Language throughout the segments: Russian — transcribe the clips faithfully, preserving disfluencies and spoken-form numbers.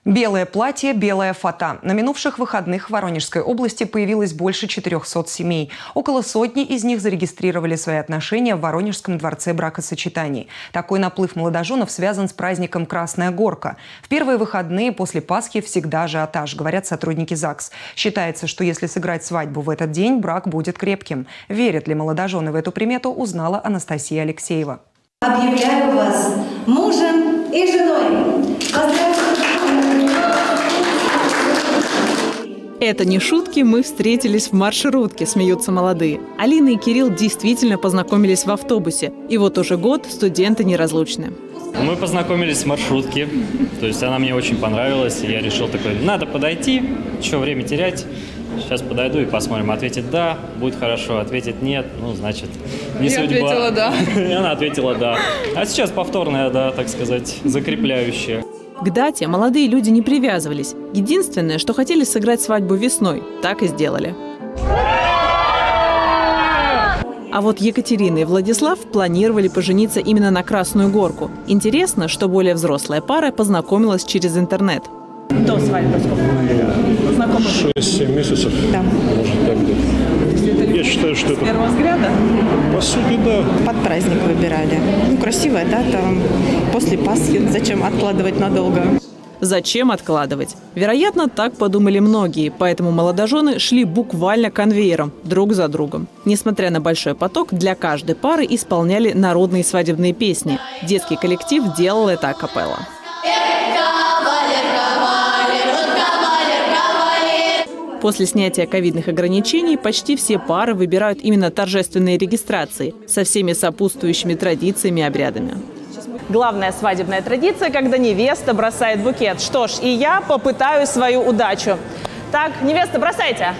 Белое платье, белая фата. На минувших выходных в Воронежской области появилось больше четырёхсот семей. Около сотни из них зарегистрировали свои отношения в Воронежском дворце бракосочетаний. Такой наплыв молодоженов связан с праздником «Красная горка». В первые выходные после Пасхи всегда ажиотаж, говорят сотрудники ЗАГС. Считается, что если сыграть свадьбу в этот день, брак будет крепким. Верят ли молодожены в эту примету, узнала Анастасия Алексеева. Объявляю вас мужем и женой. Поздравляю! Это не шутки, мы встретились в маршрутке, смеются молодые. Алина и Кирилл действительно познакомились в автобусе. И вот уже год студенты неразлучны. Мы познакомились в маршрутке, то есть она мне очень понравилась, и я решил такой, надо подойти, что время терять, сейчас подойду и посмотрим. Ответит «да», будет хорошо, ответит «нет», ну, значит, не Я судьба. ответила «да». И она ответила «да». А сейчас повторная «да», так сказать, закрепляющая. К дате молодые люди не привязывались. Единственное, что хотели сыграть свадьбу весной, так и сделали. А вот Екатерина и Владислав планировали пожениться именно на Красную горку. Интересно, что более взрослая пара познакомилась через интернет. До свадьбы сколько? Знакомы? шесть-семь месяцев. Да. Может, так где-то. Я считаю, что с это... первого взгляда? По сути, да. Под праздник выбирали. Ну, красивая дата. После Пасхи. Зачем откладывать надолго? Зачем откладывать? Вероятно, так подумали многие, поэтому молодожены шли буквально конвейером, друг за другом. Несмотря на большой поток, для каждой пары исполняли народные свадебные песни. Детский коллектив делал это акапелла. После снятия ковидных ограничений почти все пары выбирают именно торжественные регистрации со всеми сопутствующими традициями и обрядами. Главная свадебная традиция, когда невеста бросает букет. Что ж, и я попытаю свою удачу. Так, невеста, бросайте.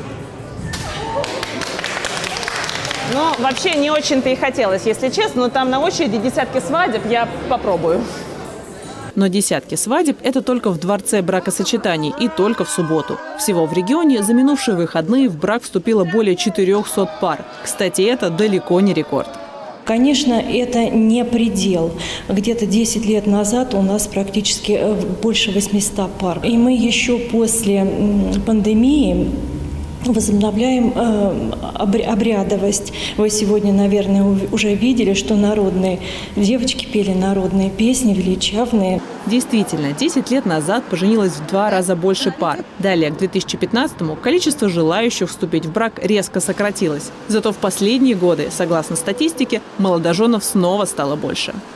Ну, вообще не очень-то и хотелось, если честно, но там на очереди десятки свадеб, я попробую. Но десятки свадеб – это только в дворце бракосочетаний и только в субботу. Всего в регионе за минувшие выходные в брак вступило более четырёхсот пар. Кстати, это далеко не рекорд. Конечно, это не предел. Где-то десять лет назад у нас практически больше восьмисот пар. И мы еще после пандемии возобновляем обрядовость. Вы сегодня, наверное, уже видели, что народные девочки пели народные песни, величавные. Действительно, десять лет назад поженилось в два раза больше пар. Далее, к две тысячи пятнадцатому, количество желающих вступить в брак резко сократилось. Зато в последние годы, согласно статистике, молодоженов снова стало больше.